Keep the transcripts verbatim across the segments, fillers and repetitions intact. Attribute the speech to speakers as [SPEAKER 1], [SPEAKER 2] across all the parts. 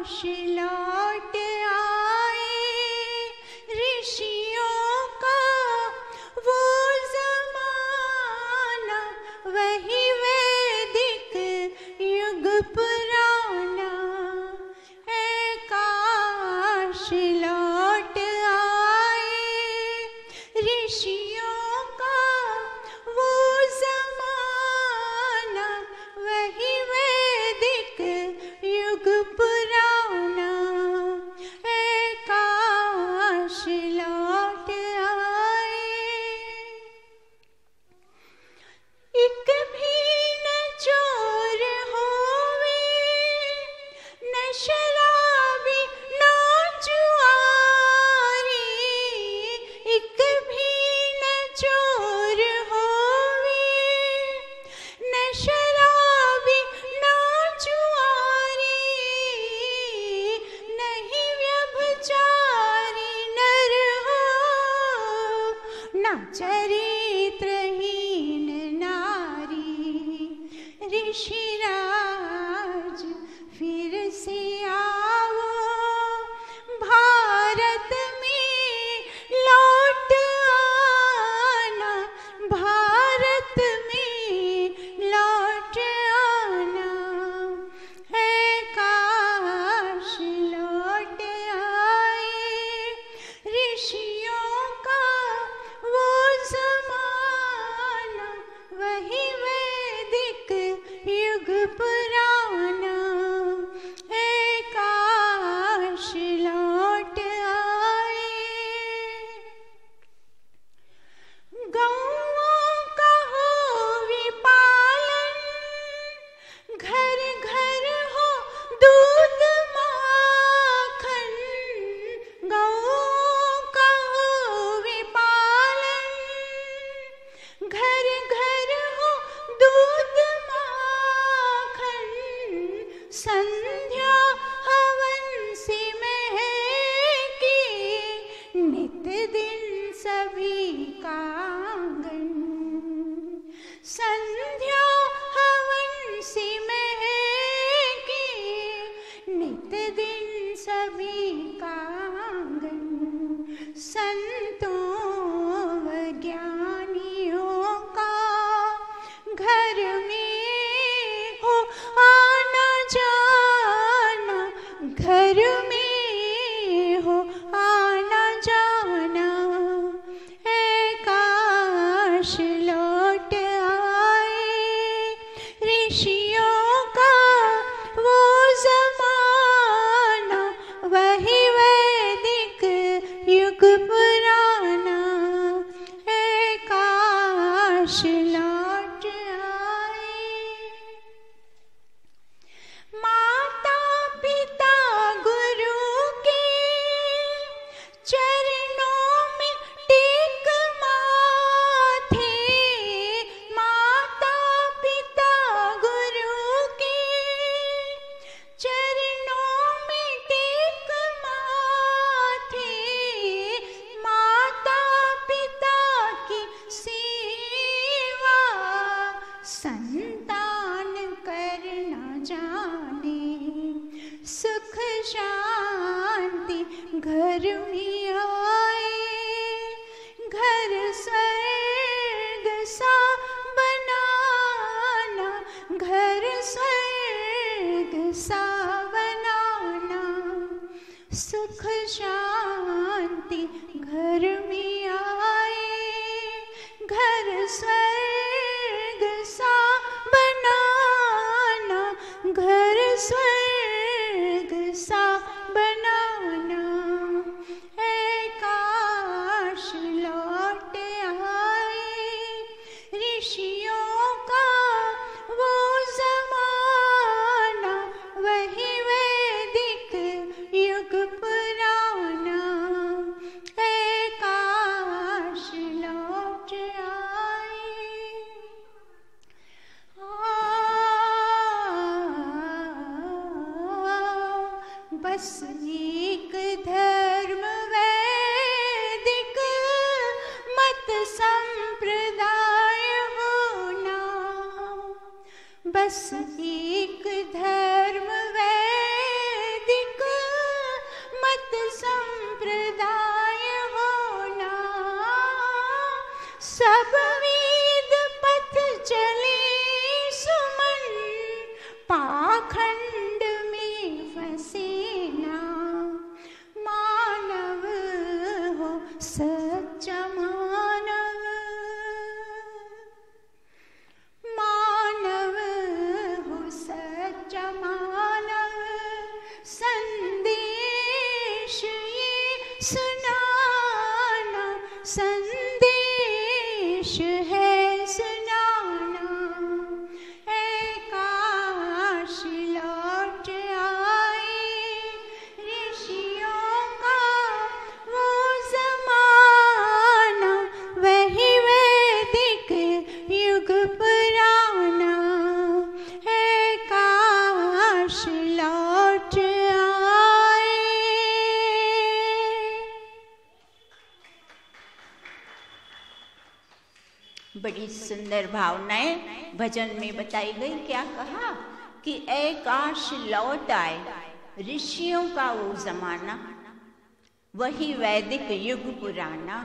[SPEAKER 1] लौट आए ऋषियों का वो ज़माना, वही वैदिक युग पुराना है। काश लौट आए ऋषियों का वो ज़माना, वही वैदिक युग पुराना है। काश लौट आए। एक भी न चोर होवे, न शराबी न जुआरी। एक भी न चोर होवे, न शराबी न जुआरी। नहीं व्यभिचारी नर हो, न चरित्रहीन नारी। ऋषिराज फिर से आओ, भारत में लौट आना, भारत में लौट आना है। काश लौट आए ऋषियों का वो ज़माना, वही वैदिक युग पुराना है। काश लौट आए। गौओं का हो विपालन, घर घर हो दूध माखन। गौओं का हो विपालन, घर घर हो दूध माखन। संध्या हवन से महके नित दिन सभी का आंगन। संध्या हवन से महके नित दिन सभी का आंगन। संतों व ज्ञानियों का घर में हो आना जाना, घर में हो आना जाना है। काश लौट आए ऋषियों का वो ज़माना, वही वैदिक युग पुराना है। काश लौट आए। माता पिता गुरु के चरणों में टेक माथे। माता पिता गुरु के चरणों में टेक माथे। माता पिता की सेवा संतान करना जाने। सुख शांति घर में आए, घर स्वर्ग सा बनाना, घर स्वर्ग सा बनाना। सुख शांति घर में आए, घर स्वर्ग सा बनाना, घर स्वर्ग सा बनाना है। काश लौट आए ऋषियों का वो ज़माना, वही वैदिक युग पुराना है। काश लौट आए। बस एक धर्म वैदिक मत संप्रदाय होना। बस एक धर्म वैदिक पाखंड में फंसे ना, मानव हो सच्चा मानव, मानव हो सच्चा मानव, संदेश ये सुनाना, संदेश है सुनाना। ऐ काश लौट आए ऋषियों का वो ज़माना, वही वैदिक युग पुराना। ऐ काश लौट आए। बड़ी सुंदर भावनाएं भजन में बताई गई। क्या कहा कि ऐ काश लौट आए ऋषियों का वो जमाना, वही वैदिक युग पुराना।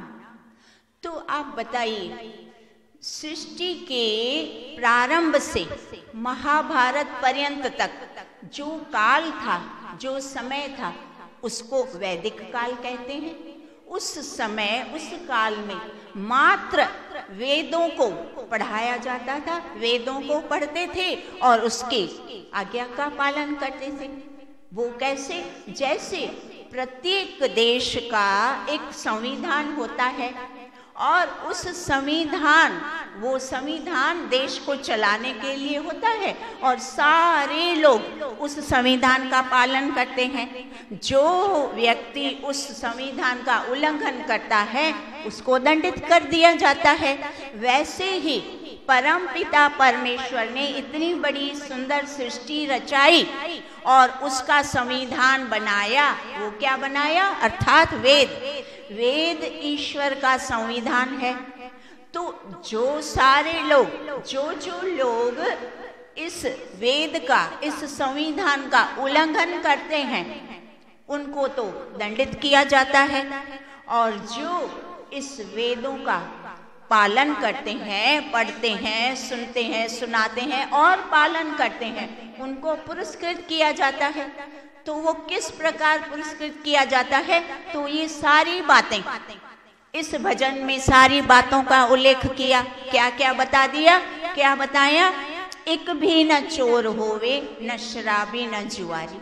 [SPEAKER 1] तो आप बताइए, सृष्टि के प्रारंभ से महाभारत पर्यंत तक जो काल था, जो समय था, उसको वैदिक काल कहते हैं। उस समय, उस काल में मात्र वेदों को पढ़ाया जाता था, वेदों को पढ़ते थे और उसके आज्ञा का पालन करते थे। वो कैसे? जैसे प्रत्येक देश का एक संविधान होता है और उस संविधान, वो संविधान देश को चलाने के लिए होता है और सारे लोग उस संविधान का पालन करते हैं। जो व्यक्ति उस संविधान का उल्लंघन करता है उसको दंडित कर दिया जाता है। वैसे ही परमपिता परमेश्वर ने इतनी बड़ी सुंदर सृष्टि रचाई और उसका संविधान बनाया। वो क्या बनाया? अर्थात वेद। वेद ईश्वर का संविधान है। तो जो सारे लोग, जो जो लोग इस वेद का, इस संविधान का उल्लंघन करते हैं, उनको तो दंडित किया जाता है, और जो इस वेदों का पालन करते हैं, पढ़ते हैं, सुनते हैं, सुनाते हैं और पालन करते हैं, उनको पुरस्कृत किया जाता है। तो वो किस प्रकार पुरस्कृत किया जाता है? तो ये सारी बातें इस भजन में, सारी बातों का उल्लेख किया। क्या क्या बता दिया? क्या बताया? एक भी न चोर होवे, न शराबी, न जुआरी।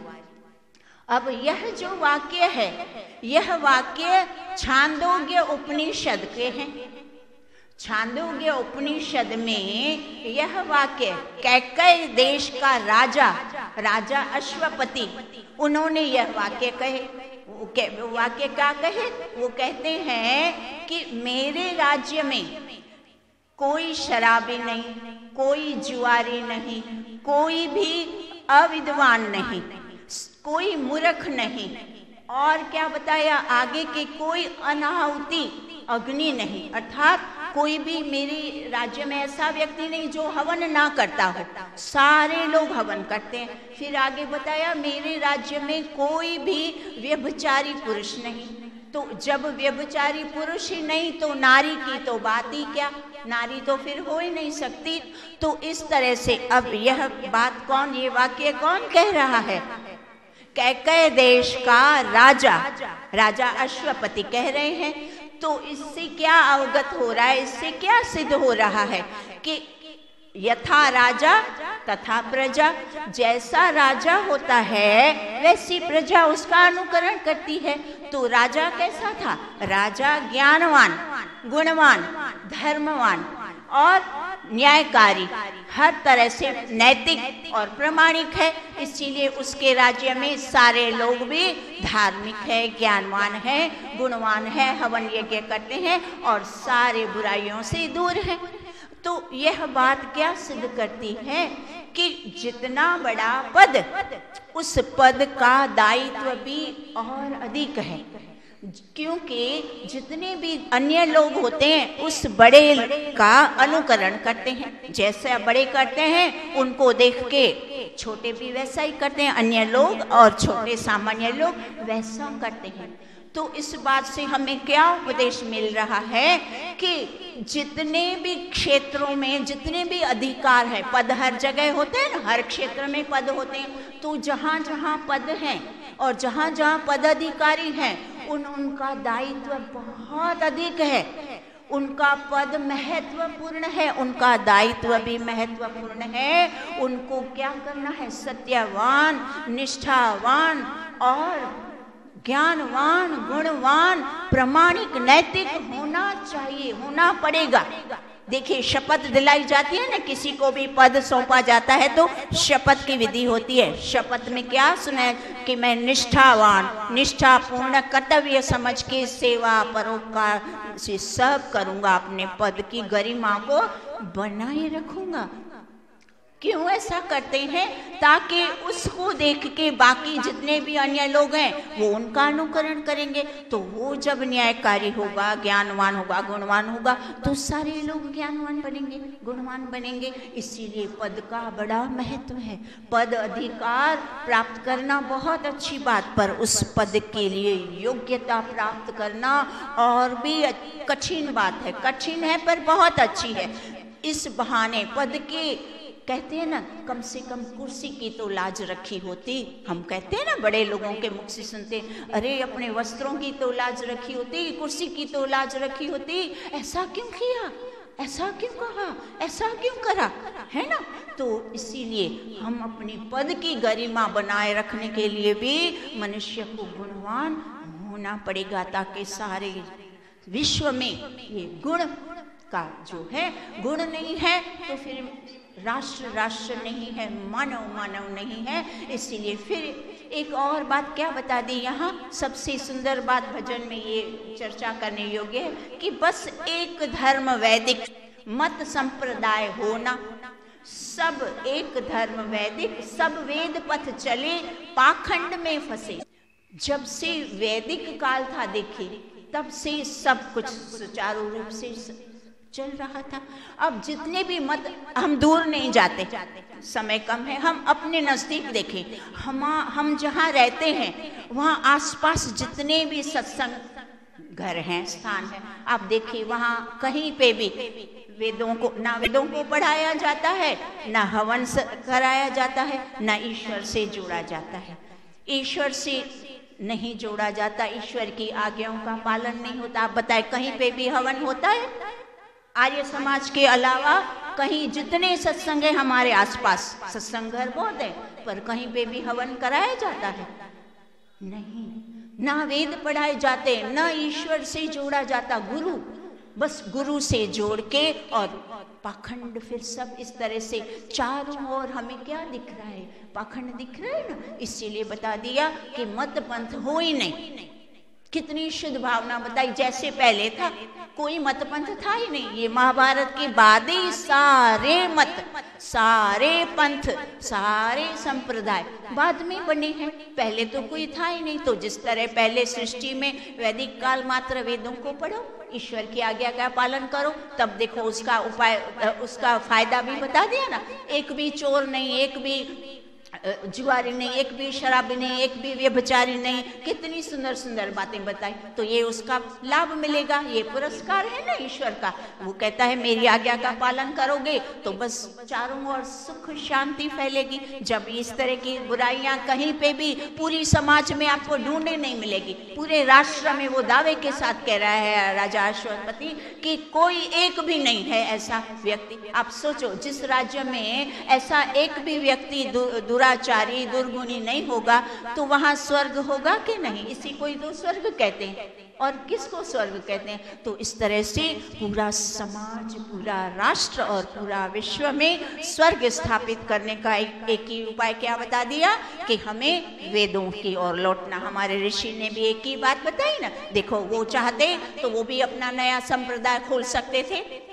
[SPEAKER 1] अब यह जो वाक्य है, यह वाक्य छांदोग्य उपनिषद के हैं। छांदोग्य उपनिषद में यह वाक्य कैकय देश का राजा, राजा अश्वपति, उन्होंने यह वाक्य कहे। वो वाक्य क्या कहे? वो कहते हैं कि मेरे राज्य में कोई शराबी नहीं, कोई जुआरी नहीं, कोई भी अविद्वान नहीं, कोई मूर्ख नहीं, और क्या बताया आगे कि कोई अनाहुति अग्नि नहीं, अर्थात कोई भी मेरे राज्य में ऐसा व्यक्ति नहीं जो हवन ना करता हो, सारे लोग हवन करते हैं। फिर आगे बताया मेरे राज्य में कोई भी व्यभिचारी पुरुष नहीं। तो जब व्यभिचारी पुरुष ही नहीं तो नारी की तो बात ही क्या, नारी तो फिर हो ही नहीं सकती। तो इस तरह से अब यह बात कौन, ये वाक्य कौन कह रहा है? कैकय देश का राजा, राजा अश्वपति कह रहे हैं। तो इससे क्या अवगत हो रहा है, इससे क्या सिद्ध हो रहा है कि यथा राजा तथा प्रजा, जैसा राजा होता है वैसी प्रजा उसका अनुकरण करती है। तो राजा कैसा था? राजा ज्ञानवान, गुणवान, धर्मवान और न्यायकारी, हर तरह से नैतिक और प्रामाणिक है। इसीलिए उसके राज्य में सारे लोग भी धार्मिक है, ज्ञानवान है, गुणवान है, हवन यज्ञ करते हैं और सारे बुराइयों से दूर हैं। तो यह बात क्या सिद्ध करती है कि जितना बड़ा पद, उस पद का दायित्व भी और अधिक है, क्योंकि जितने भी अन्य लोग होते हैं उस बड़े का अनुकरण करते हैं। जैसे बड़े करते हैं उनको देख के छोटे भी वैसा ही करते हैं, अन्य लोग और छोटे सामान्य लोग वैसा करते हैं। तो इस बात से हमें क्या उपदेश मिल रहा है कि जितने भी क्षेत्रों में जितने भी अधिकार है, पद हर जगह होते हैं ना, हर क्षेत्र में पद होते हैं, तो जहाँ जहाँ पद हैं और जहाँ जहाँ पदाधिकारी हैं उन उनका दायित्व बहुत अधिक है, उनका पद महत्वपूर्ण है, उनका दायित्व भी महत्वपूर्ण है। उनको क्या करना है? सत्यवान, निष्ठावान और ज्ञानवान, गुणवान, प्रामाणिक, नैतिक होना चाहिए, होना पड़ेगा। देखिए, शपथ दिलाई जाती है ना, किसी को भी पद सौंपा जाता है तो शपथ की विधि होती है। शपथ में क्या सुना है कि मैं निष्ठावान, निष्ठापूर्ण, कर्तव्य समझ के सेवा परोपकार से सब करूंगा, अपने पद की गरिमा को बनाए रखूंगा। क्यों ऐसा करते हैं? ताकि उसको देख के बाकी जितने भी अन्य लोग हैं वो उनका अनुकरण करेंगे, तो वो जब न्यायकारी होगा, ज्ञानवान होगा, गुणवान होगा, तो सारे लोग ज्ञानवान बनेंगे, गुणवान बनेंगे। इसीलिए पद का बड़ा महत्व है। पद अधिकार प्राप्त करना बहुत अच्छी बात, पर उस पद के लिए योग्यता प्राप्त करना और भी कठिन बात है। कठिन है पर बहुत अच्छी है। इस बहाने पद के कहते हैं ना, कम से कम कुर्सी की तो लाज रखी होती। हम कहते हैं ना, बड़े लोगों के मुख से सुनते, अरे अपने वस्त्रों की तो लाज रखी होती, कुर्सी की तो लाज रखी होती, ऐसा क्यों किया, ऐसा क्यों कहा, ऐसा क्यों करा, है ना। तो इसीलिए हम अपनी पद की गरिमा बनाए रखने के लिए भी मनुष्य को गुणवान होना पड़ेगा, ताकि सारे विश्व में ये गुण का जो है, गुण नहीं है तो फिर राष्ट्र राष्ट्र नहीं है, मानव मानव नहीं है। इसीलिए फिर एक और बात क्या बता दी यहाँ, सबसे सुंदर बात भजन में ये चर्चा करने योग्य है कि बस एक धर्म वैदिक मत संप्रदाय होना, सब एक धर्म वैदिक, सब वेद पथ चले, पाखंड में फंसे। जब से वैदिक काल था, देखिए तब से सब कुछ सुचारू रूप से चल रहा था। अब जितने भी मत, हम दूर नहीं जाते, समय कम है, हम अपने नजदीक देखें, हम हम जहाँ रहते हैं वहाँ आसपास जितने भी सत्संग घर हैं, स्थान है, आप देखिए वहाँ कहीं पे भी वेदों को ना वेदों को पढ़ाया जाता है, ना हवन कराया जाता है, ना ईश्वर से जोड़ा जाता है। ईश्वर से नहीं जोड़ा जाता, ईश्वर की आज्ञाओं का पालन नहीं होता। आप बताएं, कहीं पे भी हवन होता है? आर्य समाज के अलावा कहीं जितने सत्संग है हमारे आसपास, सत्संग घर बहुत है, पर कहीं पे भी हवन कराया जाता है? नहीं। ना वेद पढ़ाए जाते, ना ईश्वर से जोड़ा जाता, गुरु, बस गुरु से जोड़ के, और पाखंड फिर सब इस तरह से चारों ओर हमें क्या दिख रहा है? पाखंड दिख रहा है ना। इसीलिए बता दिया कि मत पंथ हो ही नहीं। कितनी शुद्ध भावना बताई, जैसे पहले था कोई मत पंथ था ही नहीं। ये महाभारत के बाद ही सारे मत, सारे पंथ, सारे संप्रदाय बाद में बने हैं, पहले तो कोई था ही नहीं। तो जिस तरह पहले सृष्टि में वैदिक काल मात्र वेदों को पढ़ो, ईश्वर की आज्ञा का पालन करो, तब देखो उसका उपाय, उसका फायदा भी बता दिया ना। एक भी चोर नहीं, एक भी जुआरी नहीं, एक भी शराबी नहीं, एक भी व्यभिचारी नहीं, कितनी सुंदर सुंदर बातें बताई। तो ये उसका लाभ मिलेगा, ये पुरस्कार है ना ईश्वर का। वो कहता है मेरी आज्ञा का पालन करोगे तो बस चारों ओर सुख शांति फैलेगी। जब इस तरह की बुराइयां कहीं पे भी पूरी समाज में आपको ढूंढने नहीं मिलेगी। पूरे राष्ट्र में वो दावे के साथ कह रहा है राजा अश्वपति कि कोई एक भी नहीं है ऐसा व्यक्ति। आप सोचो, जिस राज्य में ऐसा एक भी व्यक्ति दुराचारी, दुर्गुणी नहीं होगा तो वहां स्वर्ग होगा कि नहीं? इसी को ही तो स्वर्ग कहते हैं। और किसको स्वर्ग कहते हैं? तो इस तरह से पूरा समाज, पूरा राष्ट्र और पूरा विश्व में स्वर्ग स्थापित करने का एक, एक ही उपाय क्या बता दिया कि हमें वेदों की ओर लौटना। हमारे ऋषि ने भी एक ही बात बताई ना। देखो, वो चाहते तो वो भी अपना नया संप्रदाय खोल सकते थे,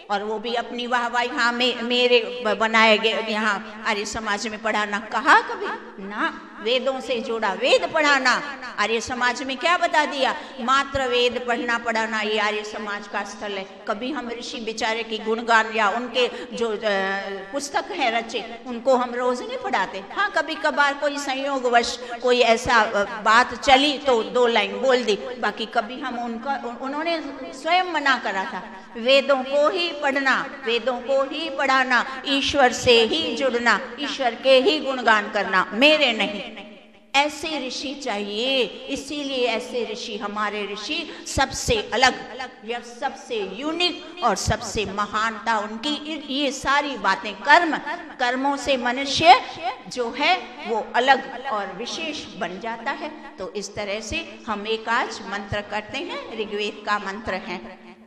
[SPEAKER 1] और वो भी अपनी वाहवाही, हाँ मे, मेरे बनाए गए यहाँ आर्य समाज में पढ़ाना, कहा कभी ना। वेदों से जोड़ा, वेद पढ़ाना आर्य समाज में क्या बता दिया, मात्र वेद पढ़ना पढ़ाना ये आर्य समाज का स्थल है। कभी हम ऋषि बेचारे की गुणगान या उनके जो पुस्तक है रचे उनको हम रोज नहीं पढ़ाते। हाँ कभी कभार कोई संयोगवश कोई ऐसा बात चली तो दो लाइन बोल दी, बाकी कभी हम उनका, उन्होंने स्वयं मना करा था वेदों को ही पढ़ना, वेदों को ही पढ़ाना, ईश्वर से ही जुड़ना, ईश्वर के ही गुणगान करना, मेरे नहीं। ऐसे ऋषि चाहिए, इसीलिए ऐसे ऋषि, हमारे ऋषि सबसे अलग या सबसे यूनिक और सबसे महानता उनकी ये सारी बातें, कर्म, कर्मों से मनुष्य जो है वो अलग और विशेष बन जाता है। तो इस तरह से हम एक आज मंत्र करते हैं, ऋग्वेद का मंत्र है।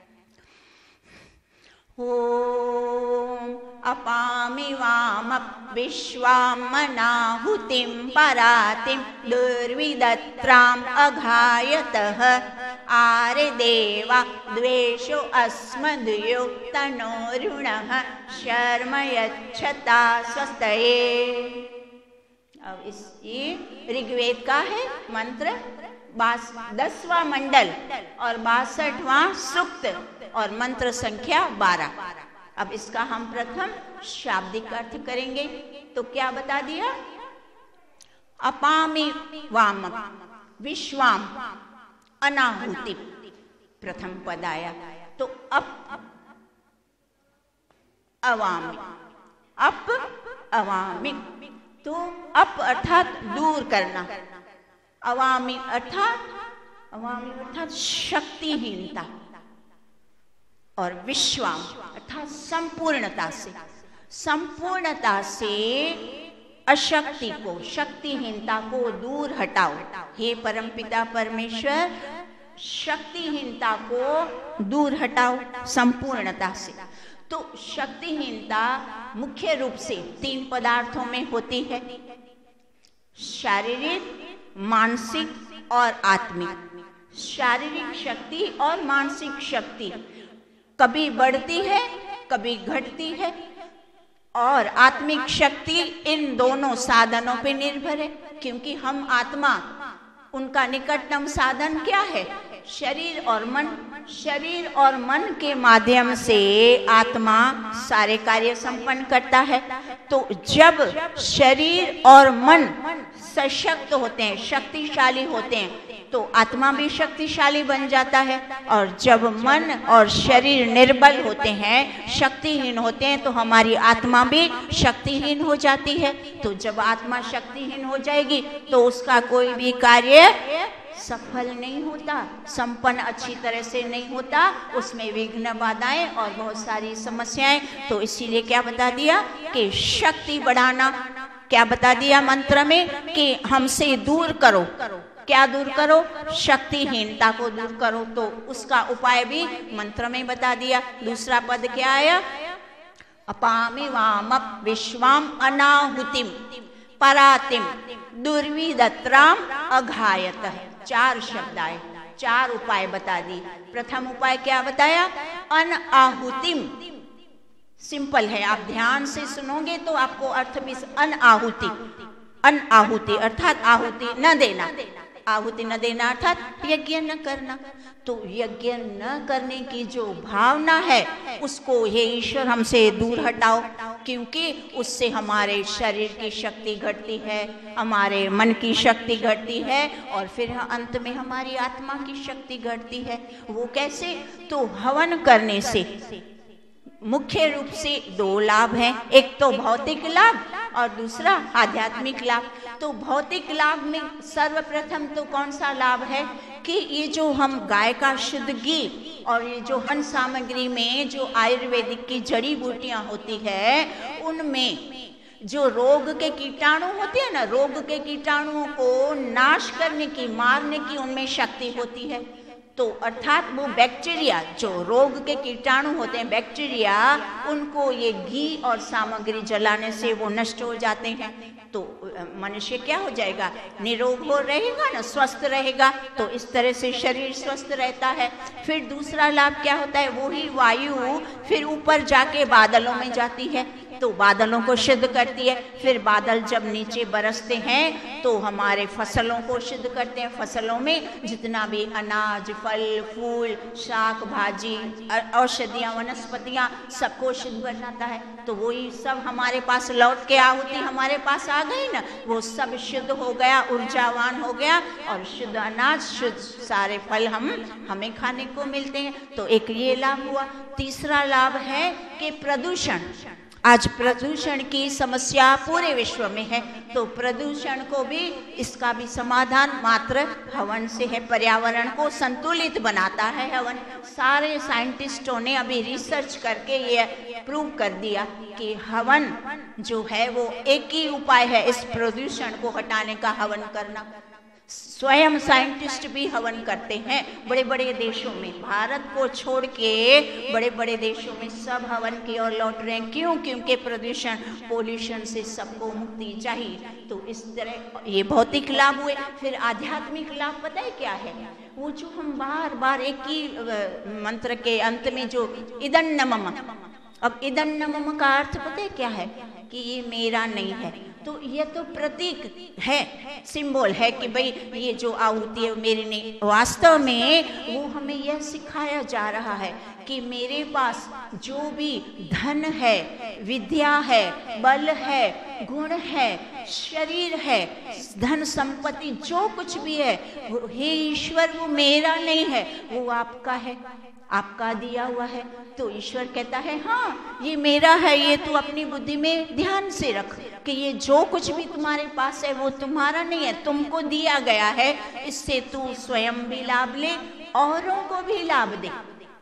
[SPEAKER 1] ओम अपामि वामप विश्वामनाहुतिं परातिं दुर्विदत्राम अघायतः आर्देवा द्वेषो अस्मद्युक्तनोरुणः शर्म यच्छता स्वस्तये। अब इस ये ऋग्वेद का है मंत्र, बास दसवां मंडल और बासठवां सूक्त और मंत्र संख्या बारह। अब इसका हम प्रथम शाब्दिक अर्थ करेंगे। तो क्या बता दिया, अपामि वाम विश्वाम अनाहुति, प्रथम पद आया। तो अप अवामि, अप अवामि, तो अप अर्थात दूर करना, अवामि अर्थात अवामि अर्थात शक्तिहीनता, और विश्वाम अर्थात संपूर्णता से, संपूर्णता से अशक्ति को, शक्तिहीनता को दूर हटाओ। हे परमपिता परमेश्वर, शक्तिहीनता को दूर हटाओ संपूर्णता से। तो शक्तिहीनता मुख्य रूप से तीन पदार्थों में होती है, शारीरिक, मानसिक और आत्मिक। शारीरिक शक्ति और मानसिक शक्ति कभी बढ़ती है कभी घटती है, और आत्मिक शक्ति इन दोनों साधनों पे निर्भर है, क्योंकि हम आत्मा, उनका निकटतम साधन क्या है, शरीर और मन। शरीर और मन के माध्यम से आत्मा सारे कार्य संपन्न करता है। तो जब शरीर और मन सशक्त होते हैं, शक्तिशाली होते हैं, तो आत्मा भी शक्तिशाली बन जाता है। और जब मन और शरीर निर्बल होते हैं, शक्तिहीन होते हैं, तो हमारी आत्मा भी शक्तिहीन हो जाती है। तो जब आत्मा शक्तिहीन हो जाएगी तो उसका कोई भी कार्य सफल नहीं होता, संपन्न अच्छी तरह से नहीं होता, उसमें विघ्न बाधाएं और बहुत सारी समस्याएं। तो इसीलिए क्या बता दिया कि शक्ति बढ़ाना, क्या बता दिया मंत्र में कि हमसे दूर करो। क्या दूर करो, शक्तिहीनता को दूर करो। तो उसका उपाय भी मंत्र में बता दिया। दूसरा पद क्या आया, अपामि वामप विश्वाम अनाहुतिम परातिम दुर्विदत्राम अघायतः। चार शब्द आए, चार उपाय बता दी। प्रथम उपाय क्या बताया, अनआहुतिम। सिंपल है, आप ध्यान से सुनोगे तो आपको अर्थ भी, अनआहुति, अनआहुति अर्थात आहुति न देना, आहुति न देना अर्थात यज्ञ न करना। तो यज्ञ न करने की जो भावना है उसको हे ईश्वर हमसे दूर हटाओ, क्योंकि उससे हमारे शरीर की शक्ति घटती है, हमारे मन की शक्ति घटती है, और फिर अंत में हमारी आत्मा की शक्ति घटती है। वो कैसे, तो हवन करने से मुख्य रूप से दो लाभ हैं, एक तो भौतिक लाभ और दूसरा आध्यात्मिक लाभ। तो भौतिक लाभ में सर्वप्रथम तो कौन सा लाभ है कि ये जो हम गाय का शुद्ध घी और ये जो हवन सामग्री में जो आयुर्वेदिक की जड़ी बूटियां होती है, उनमें जो रोग के कीटाणु होते हैं ना, रोग के कीटाणुओं को नाश करने की, मारने की उनमें शक्ति होती है। तो अर्थात वो बैक्टीरिया, जो रोग के कीटाणु होते हैं बैक्टीरिया, उनको ये घी और सामग्री जलाने से वो नष्ट हो जाते हैं। तो मनुष्य क्या हो जाएगा, निरोग हो रहेगा ना, स्वस्थ रहेगा। तो इस तरह से शरीर स्वस्थ रहता है। फिर दूसरा लाभ क्या होता है, वो ही वायु फिर ऊपर जाके बादलों में जाती है, तो बादलों को शुद्ध करती है। फिर बादल जब नीचे बरसते हैं तो हमारे फसलों को शुद्ध करते हैं। फसलों में जितना भी अनाज, फल फूल, शाक भाजी, औषधियाँ, वनस्पतियाँ, सबको शुद्ध बनाता है। तो वही सब हमारे पास लौट के आहुति हमारे पास आ गई ना, वो सब शुद्ध हो गया, ऊर्जावान हो गया, और शुद्ध अनाज, शुद्ध सारे फल हम हमें खाने को मिलते हैं। तो एक ये लाभ हुआ। तीसरा लाभ है कि प्रदूषण, आज प्रदूषण की समस्या पूरे विश्व में है, तो प्रदूषण को भी, इसका भी समाधान मात्र हवन से है। पर्यावरण को संतुलित बनाता है हवन। सारे साइंटिस्टों ने अभी रिसर्च करके ये प्रूव कर दिया कि हवन जो है वो एक ही उपाय है इस प्रदूषण को हटाने का, हवन करना। स्वयं साइंटिस्ट भी हवन करते हैं बड़े बड़े देशों में, भारत को छोड़ के बड़े बड़े देशों में सब हवन की ओर लौट रहे हैं। क्यों? क्योंकि प्रदूषण, पोल्यूशन से सबको मुक्ति चाहिए। तो इस तरह ये भौतिक लाभ हुए। फिर आध्यात्मिक लाभ पता है क्या है, वो जो हम बार बार एक ही मंत्र के अंत में जो इदन्नमम, अब इदन्नमम का अर्थ पता है क्या है, कि ये मेरा नहीं है। तो ये तो प्रतीक है, सिंबल है कि भाई ये जो आहुति है मेरी नहीं। वास्तव में वो हमें यह सिखाया जा रहा है कि मेरे पास जो भी धन है, विद्या है, बल है, गुण है, शरीर है, धन संपत्ति जो कुछ भी है, हे ईश्वर वो मेरा नहीं है, वो आपका है, आपका दिया हुआ है। तो ईश्वर कहता है हाँ ये मेरा है, ये तू अपनी बुद्धि में ध्यान से रख कि ये जो कुछ भी तुम्हारे पास है वो तुम्हारा नहीं है, तुमको दिया गया है। इससे तू स्वयं भी लाभ ले, औरों को भी लाभ दे,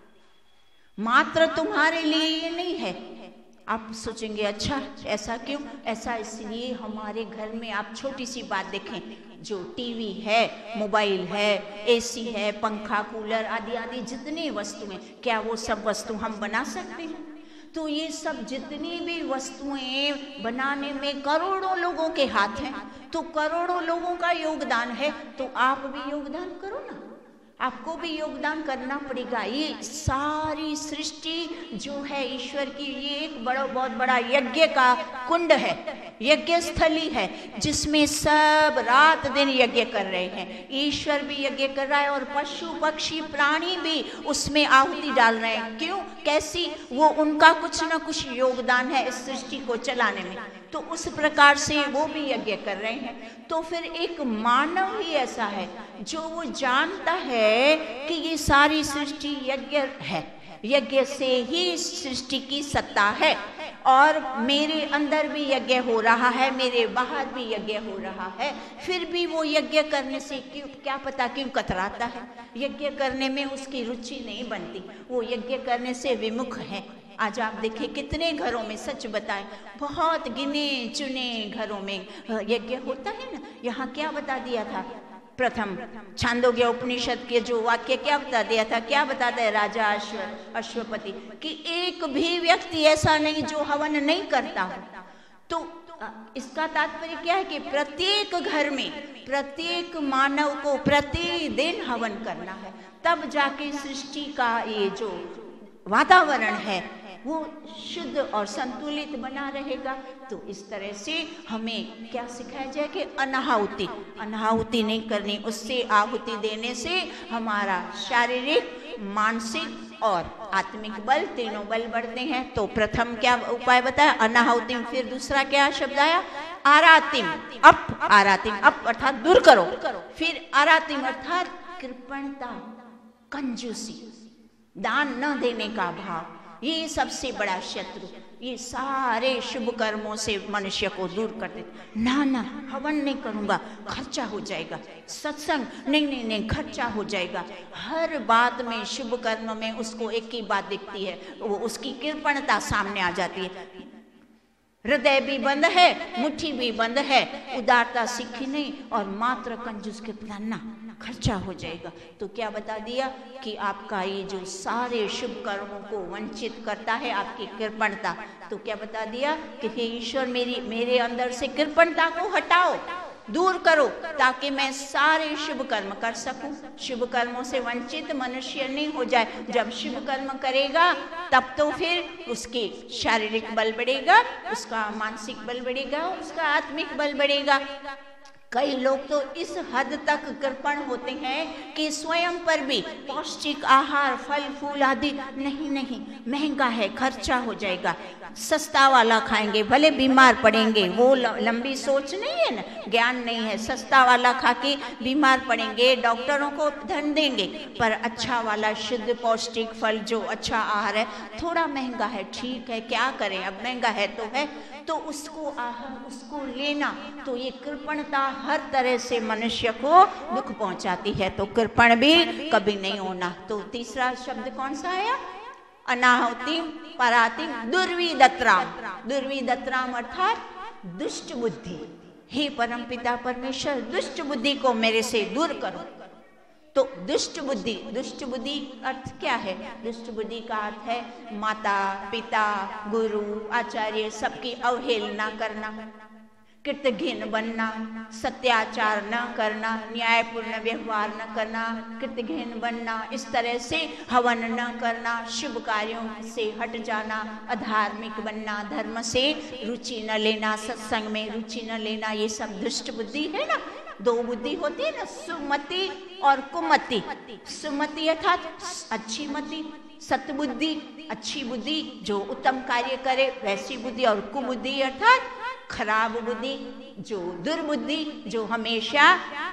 [SPEAKER 1] मात्र तुम्हारे लिए ये नहीं है। आप सोचेंगे अच्छा ऐसा क्यों? ऐसा इसलिए हमारे घर में आप छोटी सी बात देखें, जो टीवी है, मोबाइल है, एसी है, पंखा, कूलर आदि आदि जितनी वस्तुएं, क्या वो सब वस्तु हम बना सकते हैं? तो ये सब जितनी भी वस्तुएं बनाने में करोड़ों लोगों के हाथ हैं। तो करोड़ों लोगों का योगदान है, तो आप भी योगदान करो ना, आपको भी योगदान करना पड़ेगा। ये सारी सृष्टि जो है ईश्वर की, ये एक बड़ा बहुत बड़ा यज्ञ का कुंड है, यज्ञ स्थली है, जिसमें सब रात दिन यज्ञ कर रहे हैं। ईश्वर भी यज्ञ कर रहा है और पशु पक्षी प्राणी भी उसमें आहुति डाल रहे हैं। क्यों? कैसी? वो उनका कुछ ना कुछ योगदान है इस सृष्टि को चलाने में, तो उस प्रकार से वो भी यज्ञ कर रहे हैं। तो फिर एक मानव ही ऐसा है जो वो जानता है कि ये सारी सृष्टि यज्ञ है, यज्ञ से ही सृष्टि की सत्ता है, और मेरे अंदर भी यज्ञ हो रहा है, मेरे बाहर भी यज्ञ हो रहा है। फिर भी वो यज्ञ करने से क्यों, क्या पता क्यों कतराता है, यज्ञ करने में उसकी रुचि नहीं बनती, वो यज्ञ करने से विमुख है। आज आप देखिए कितने घरों में, सच बताएं, बहुत गिने चुने घरों में यज्ञ होता है ना। यहाँ क्या बता दिया था, प्रथम छांदोग्य उपनिषद के जो वाक्य क्या बता दिया था, क्या बताता है राजा अश्व अश्वपति, कि एक भी व्यक्ति ऐसा नहीं जो हवन नहीं करता हो। तो इसका तात्पर्य क्या है कि प्रत्येक घर में प्रत्येक मानव को प्रतिदिन हवन करना है, तब जाके सृष्टि का ये जो वातावरण है वो शुद्ध और संतुलित बना रहेगा। तो इस तरह से हमें क्या सिखाया जाए कि अनाहुति अनाहुति नहीं करनी, उससे आहुति देने से हमारा शारीरिक, मानसिक और आत्मिक बल, तीनों बल बढ़ते हैं। तो प्रथम क्या उपाय बताया, अनाहुति। फिर दूसरा क्या शब्द आया, आरातिम, अप, आरातिम अप अर्थात दूर करो। फिर आरातिम अर्थात कृपणता, कंजूसी, दान न देने का भाव, ये सबसे बड़ा शत्रु। ये सारे शुभ कर्मों से मनुष्य को दूर कर दे। ना ना हवन नहीं करूँगा, खर्चा हो जाएगा, सत्संग नहीं नहीं नहीं खर्चा हो जाएगा। हर बात में, शुभ कर्म में उसको एक ही बात दिखती है, वो उसकी कृपणता सामने आ जाती है। हृदय भी बंद है, मुट्ठी भी बंद है, उदारता सीखी नहीं, और मात्र कंजूस के प्रधान ना खर्चा हो जाएगा। तो क्या बता दिया कि आपका ये जो सारे शुभ कर्मों को वंचित करता है आपकी कृपणता, तो क्या बता दिया कि हे ईश्वर मेरी मेरे अंदर से कृपणता को हटाओ, दूर करो, ताकि मैं सारे शुभ कर्म कर सकूं। शुभ कर्मों से वंचित मनुष्य नहीं हो जाए। जब शुभ कर्म करेगा तब तो फिर उसकी शारीरिक बल बढ़ेगा, उसका मानसिक बल बढ़ेगा, उसका आत्मिक बल बढ़ेगा। कई लोग तो इस हद तक कृपण होते हैं कि स्वयं पर भी पौष्टिक आहार, फल फूल आदि नहीं नहीं महंगा है, खर्चा हो जाएगा, सस्ता वाला खाएंगे, भले बीमार पड़ेंगे। वो लंबी सोच नहीं है ना, ज्ञान नहीं है। सस्ता वाला खा के बीमार पड़ेंगे, डॉक्टरों को धन देंगे, पर अच्छा वाला शुद्ध पौष्टिक फल जो अच्छा आहार है थोड़ा महंगा है, ठीक है क्या करें, अब महंगा है तो है, तो उसको आहार उसको लेना। तो ये कृपणता हर तरह से मनुष्य को दुख पहुंचाती है। तो कृपण भी कभी नहीं होना। तो तीसरा शब्द कौन सा आया? अनाहुतिम परातिम दुर्विदत्राम। दुर्विदत्राम अर्थात दुष्ट बुद्धि। हे परमपिता परमेश्वर, दुष्ट बुद्धि को मेरे से दूर करो। तो दुष्ट बुद्धि, दुष्ट बुद्धि अर्थ क्या है? दुष्ट बुद्धि का अर्थ है माता पिता गुरु आचार्य सबकी अवहेलना करना, कृतघ्न बनना, सत्याचार न करना, न्यायपूर्ण व्यवहार न करना, कृतघ्न बनना, इस तरह से हवन न करना, शुभ कार्यों से हट जाना, अधार्मिक बनना, धर्म से रुचि न लेना, सत्संग में रुचि न लेना, ये सब दुष्ट बुद्धि है ना। दो बुद्धि होती है ना, सुमति और कुमति। सुमति अर्थात अच्छी मति, सतबुद्धि अच्छी बुद्धि जो उत्तम कार्य करे वैसी बुद्धि, और कुबुद्धि अर्थात खराब बुद्धि, जो दुर्बुद्धि, जो हमेशा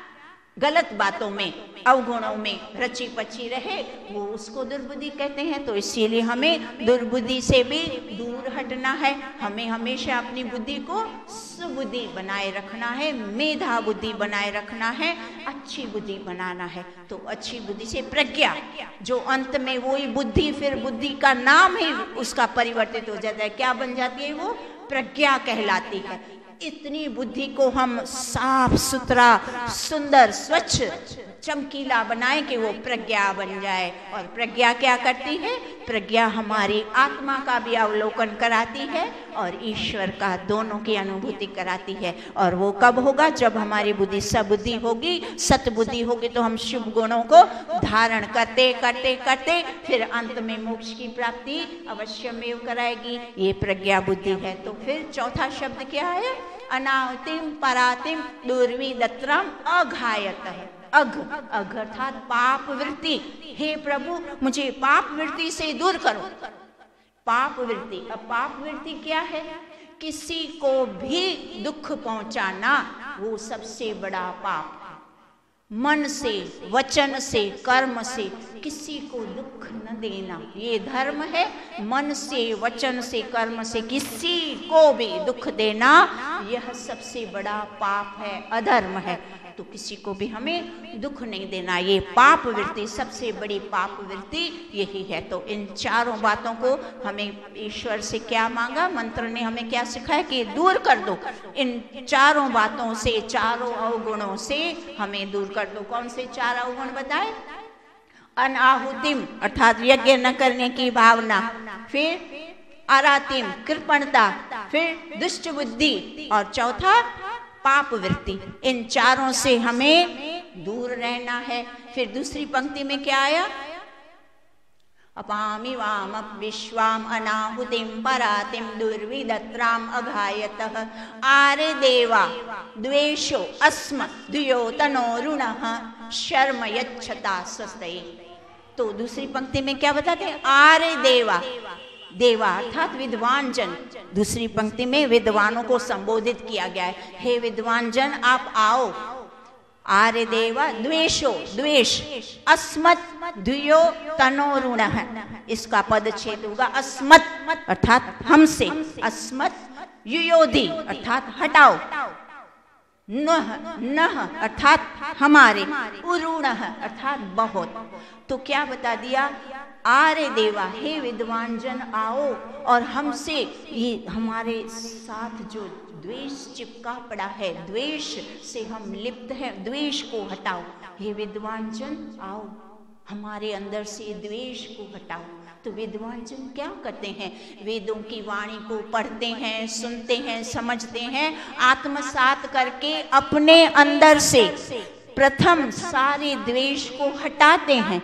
[SPEAKER 1] गलत बातों में अवगुणों में रची पची रहे, वो उसको दुर्बुद्धि कहते हैं। तो इसीलिए हमें दुर्बुद्धि से भी दूर हटना है। हमें हमेशा अपनी बुद्धि को सुबुद्धि बनाए रखना है, मेधा बुद्धि बनाए रखना है, अच्छी बुद्धि बनाना है। तो अच्छी बुद्धि से प्रज्ञा, जो अंत में वही बुद्धि, फिर बुद्धि का नाम ही उसका परिवर्तित हो जाता है, क्या बन जाती है? वो प्रज्ञा कहलाती है। इतनी बुद्धि को हम साफ सुथरा सुंदर स्वच्छ चमकीला बनाए कि वो प्रज्ञा बन जाए। और प्रज्ञा क्या करती है? प्रज्ञा हमारी आत्मा का भी अवलोकन कराती है और ईश्वर का, दोनों की अनुभूति कराती है। और वो कब होगा? जब हमारी बुद्धि सबुद्धि होगी, सतबुद्धि होगी, तो हम शुभ गुणों को धारण करते करते करते फिर अंत में मोक्ष की प्राप्ति अवश्यमेव कराएगी। ये प्रज्ञा बुद्धि है। तो फिर चौथा शब्द क्या है? अनाहुतिम परातिम दुर्विदत्रम अघायतः। अघ, अघ अर्थात पाप वृत्ति। हे प्रभु मुझे पाप वृत्ति से दूर करो। पाप वृत्ति, अब पाप वृत्ति क्या है? किसी को भी दुख पहुंचाना वो सबसे बड़ा पाप। मन से, वचन से, कर्म से किसी को दुख न देना, ये धर्म है। मन से, वचन से, कर्म से किसी को भी दुख देना, यह सबसे बड़ा पाप है, अधर्म है। तो किसी को भी हमें दुख नहीं देना, ये पाप वृत्ति, सबसे बड़ी पाप वृत्ति यही है। तो इन चारों बातों को हमें ईश्वर से क्या मांगा? मंत्र ने हमें क्या सिखाया कि दूर कर दो। इन चारों बातों से, चारों अवगुणों से हमें दूर कर दो। कौन से चार अवगुण बताए? अनाहुतिम अर्थात यज्ञ न करने की भावना, फिर आरातिम कृपणता, फिर दुष्ट बुद्धि, और चौथा पाप वृत्ति। इन चारों से हमें दूर रहना है। फिर दूसरी पंक्ति में क्या आया? अपामि वाम विश्वाम अनाहुतिम परातिम दुर्विदत्राम अघायतः आरे देवा द्वेषो अस्म दुयो तनोरुणः शर्म यच्छता स्वस्तये। तो दूसरी पंक्ति में क्या बताते हैं? आरे देवा, देवा अर्थात विद्वान जन। दूसरी पंक्ति में विद्वानों को संबोधित किया गया है, हे विद्वान जन आप आओ। आर्य देवा द्वेषो, द्वेष, अस्मत् द्वियो तनोरुण है, इसका पदच्छेद होगा अस्मत् अर्थात हमसे, अस्मत् युयोधि अर्थात हटाओ, नह नह अर्थात हमारे, उरुण अर्थात बहुत। तो क्या बता दिया? आरे देवा, हे विद्वान जन आओ और हमसे ये हमारे साथ जो द्वेष चिपका पड़ा है, द्वेष से हम लिप्त हैं, द्वेष को हटाओ। हे विद्वान जन आओ, हमारे अंदर से द्वेष को हटाओ। तो विद्वान जन क्या करते हैं? वेदों की वाणी को पढ़ते हैं, सुनते हैं, समझते हैं, आत्मसात करके अपने अंदर से प्रथम सारे द्वेष को हटाते हैं।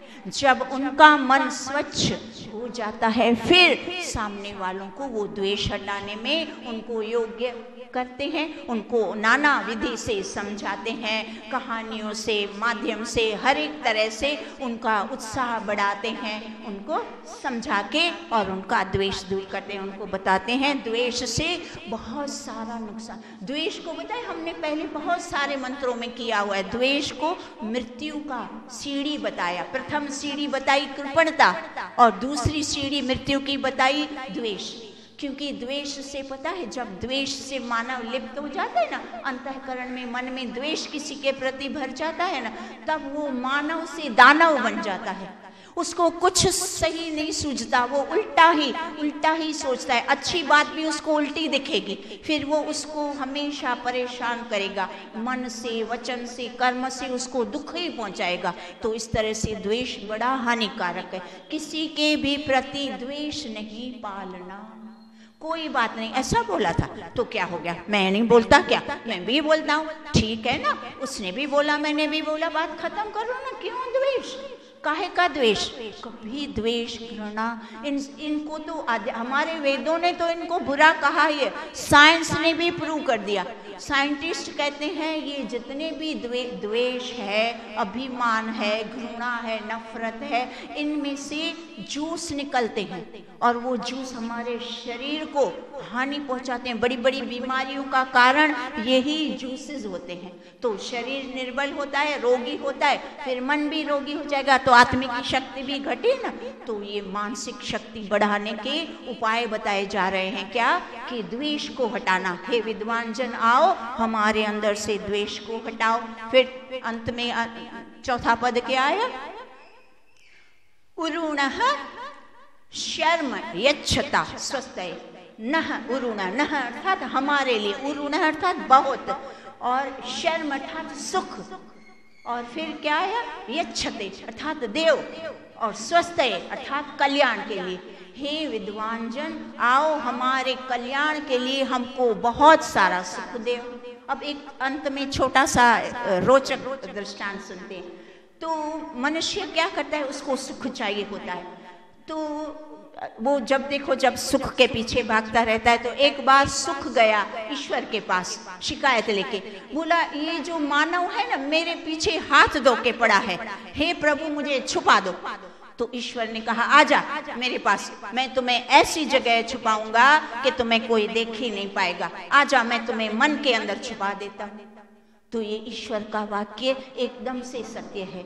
[SPEAKER 1] जब उनका मन स्वच्छ हो जाता है, फिर सामने वालों को वो द्वेष हटाने में उनको योग्य करते हैं, उनको नाना विधि से समझाते हैं, कहानियों से, माध्यम से, हर एक तरह से उनका उत्साह बढ़ाते हैं, उनको समझा के और उनका द्वेष दूर करते हैं, उनको बताते हैं द्वेष से बहुत सारा नुकसान। द्वेष को बताए हमने पहले बहुत सारे मंत्रों में किया हुआ है। द्वेष को मृत्यु का सीढ़ी बताया, प्रथम सीढ़ी बताई कृपणता और दूसरी सीढ़ी मृत्यु की बताई द्वेष। क्योंकि द्वेष से पता है, जब द्वेष से मानव लिप्त हो जाता है ना, अंतःकरण में मन में द्वेष किसी के प्रति भर जाता है ना, तब वो मानव से दानव बन जाता है। उसको कुछ सही नहीं सूझता, वो उल्टा ही उल्टा ही सोचता है, अच्छी बात भी उसको उल्टी दिखेगी, फिर वो उसको हमेशा परेशान करेगा, मन से, वचन से, कर्म से उसको दुख ही पहुंचाएगा। तो इस तरह से द्वेष बड़ा हानिकारक है। किसी के भी प्रति द्वेष नहीं पालना। कोई बात नहीं, ऐसा बोला था तो क्या हो गया, मैं नहीं बोलता क्या, मैं भी बोलता हूँ, ठीक है ना, उसने भी बोला, मैंने भी बोला, बात खत्म करो ना। क्यों द्वेष? काहे का द्वेष? कभी द्वेष, घृणा, इन इनको तो हमारे वेदों ने तो इनको बुरा कहा ही है, साइंस ने भी प्रूव कर दिया। साइंटिस्ट कहते हैं ये जितने भी द्वे, द्वेष है, अभिमान है, घृणा है, नफरत है, इनमें से जूस निकलते हैं और वो जूस हमारे शरीर को हानि पहुंचाते हैं। बड़ी बड़ी बीमारियों का कारण यही जूसेस होते हैं। तो शरीर निर्बल होता है, रोगी होता है, फिर मन भी रोगी हो जाएगा, तो आत्मिक शक्ति भी घटी ना। तो ये मानसिक शक्ति बढ़ाने के उपाय बताए जा रहे हैं। क्या? कि द्वेष को हटाना। हे विद्वान जन आओ, हमारे अंदर से द्वेष को हटाओ। फिर अंत में चौथा पद क्या आया? उरुणः शर्म यच्छता स्वस्थय नह उरुणा, नह अर्थात हमारे लिए, उरुण अर्थात बहुत, और शर्म अर्थात सुख, और फिर क्या आया? यच्छते अर्थात देव, और स्वस्थय अर्थात कल्याण के लिए। हे विद्वान जन आओ, हमारे कल्याण के लिए हमको बहुत सारा सुख दे। अब एक अंत में छोटा सा रोचक दृष्टांत सुनते हैं। तो मनुष्य क्या करता है? उसको सुख चाहिए होता है, तो वो जब देखो जब सुख के पीछे भागता रहता है। तो एक बार सुख गया ईश्वर के पास शिकायत लेके, बोला ये जो मानव है ना मेरे पीछे हाथ धो के पड़ा है, हे प्रभु मुझे छुपा दो। तो ईश्वर ने कहा आजा मेरे पास, मैं तुम्हें ऐसी जगह छुपाऊंगा कि तुम्हें कोई देख ही नहीं पाएगा, आजा मैं तुम्हें मन के अंदर छुपा देता हूँ। तो ये ईश्वर का वाक्य एकदम से सत्य है।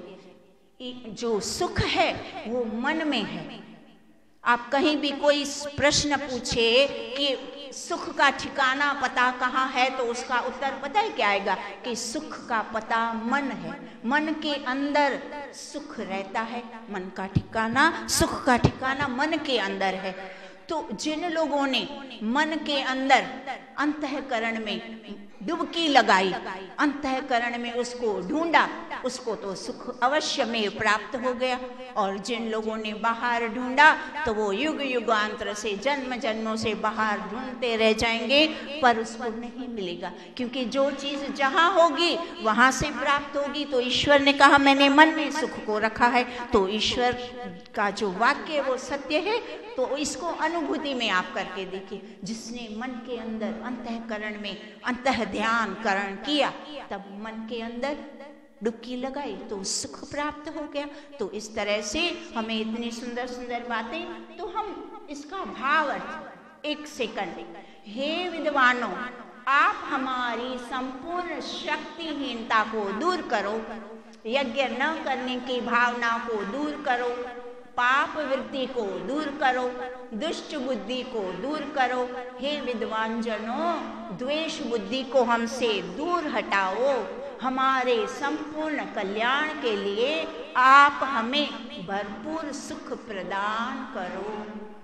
[SPEAKER 1] जो सुख है वो मन में है। आप कहीं भी कोई प्रश्न पूछे कि सुख का ठिकाना पता कहाँ है, तो उसका उत्तर पता है क्या आएगा? कि सुख का पता मन है, मन के अंदर सुख रहता है, मन का ठिकाना, सुख का ठिकाना मन के अंदर है। तो जिन लोगों ने मन के अंदर अंतःकरण में डुबकी लगाई, अंतःकरण में उसको ढूंढा, उसको तो सुख अवश्य में प्राप्त हो गया। और जिन लोगों ने बाहर ढूंढा तो वो युग युगांतर से, जन्म जन्मों से बाहर ढूंढते रह जाएंगे, पर उसको नहीं मिलेगा। क्योंकि जो चीज जहां होगी वहां से प्राप्त होगी। तो ईश्वर ने कहा मैंने मन में सुख को रखा है। तो ईश्वर का जो वाक्य वो सत्य है। तो इसको अनुभूति में आप करके देखिए। जिसने मन के अंदर अंतःकरण में अंतः ध्यान करण किया, तब मन के अंदर डुबकी लगाई तो सुख प्राप्त हो गया। तो इस तरह से हमें इतनी सुंदर सुंदर बातें, तो हम इसका भाव अर्थ एक सेकंड। हे विद्वानों, आप हमारी संपूर्ण शक्तिहीनता को दूर करो, यज्ञ न करने की भावना को दूर करो, पाप वृत्ति को दूर करो, दुष्ट बुद्धि को दूर करो। हे विद्वान जनों, द्वेष बुद्धि को हमसे दूर हटाओ। हमारे संपूर्ण कल्याण के लिए आप हमें भरपूर सुख प्रदान करो।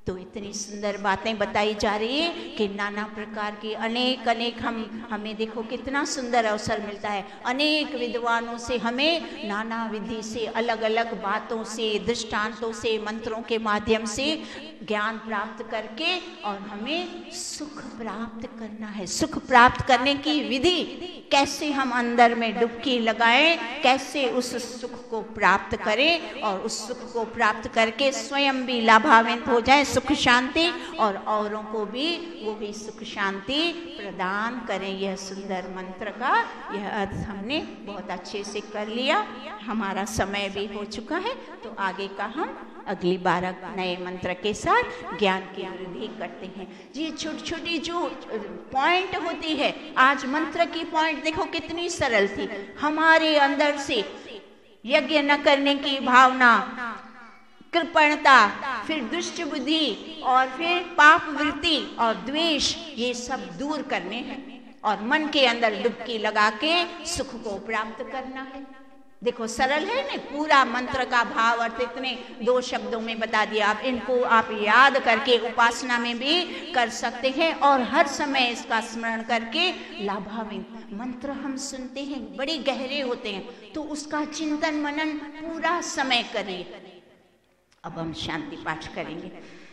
[SPEAKER 1] तो इतनी सुंदर बातें बताई जा रही है कि नाना प्रकार की अनेक अनेक हम हमें देखो कितना सुंदर अवसर मिलता है। अनेक विद्वानों से हमें नाना विधि से, अलग अलग बातों से, दृष्टांतों से, मंत्रों के माध्यम से ज्ञान प्राप्त करके और हमें सुख प्राप्त करना है। सुख प्राप्त करने की विधि, कैसे हम अंदर में डुबकी लगाएं, कैसे उस सुख को प्राप्त करें और उस सुख को प्राप्त करके स्वयं भी लाभान्वित हो जाए, सुख शांति, और औरों को भी वो भी सुख शांति प्रदान करें। यह सुंदर मंत्र का यह अर्थ हमने बहुत अच्छे से कर लिया। हमारा समय भी हो चुका है, तो आगे का हम अगली बार नए मंत्र के साथ ज्ञान की वृद्धि करते हैं। जी छोटी छोटी जो पॉइंट होती है, आज मंत्र की पॉइंट देखो कितनी सरल थी। हमारे अंदर से यज्ञ न करने की भावना, कृपणता, फिर दुष्ट बुद्धि और फिर पाप वृत्ति और द्वेष, ये सब दूर करने हैं और मन के अंदर डुबकी लगा के सुख को प्राप्त करना है। देखो सरल है ना, पूरा मंत्र का भाव अर्थ इतने दो शब्दों में बता दिया। आप इनको आप याद करके उपासना में भी कर सकते हैं और हर समय इसका स्मरण करके लाभान्वित। मंत्र हम सुनते हैं बड़े गहरे होते हैं, तो उसका चिंतन मनन पूरा समय करिए। अब हम शांति पाठ करेंगे।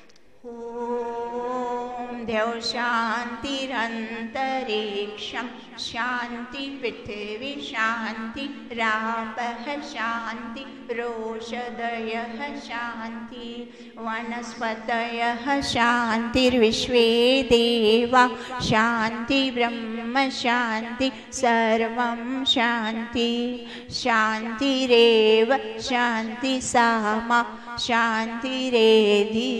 [SPEAKER 1] ओम द्यौ शांतिरंतरिक्षं शांति पृथ्वी शांति रापः शांति रोषधयः शांति वनस्पतयः शांतिर्विश्वे देवा शांति ब्रह्म शांति सर्वं शांति शांतिरेव शांति सामा शांतिरेधि।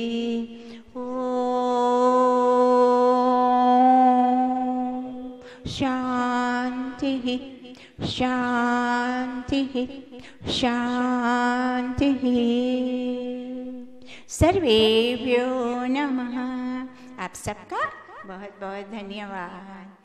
[SPEAKER 1] शांति शांति शांति। सर्वेभ्यो नमः। आप सबका बहुत बहुत धन्यवाद।